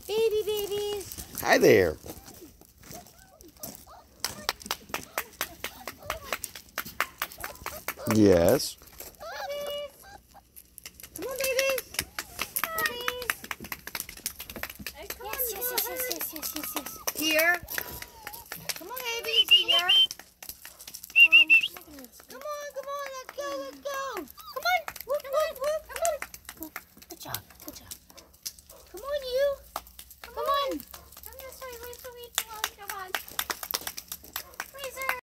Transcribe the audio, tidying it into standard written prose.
Baby babies. Hi there. Yes. Puppies. Come on, babies. Puppies. Yes. Here.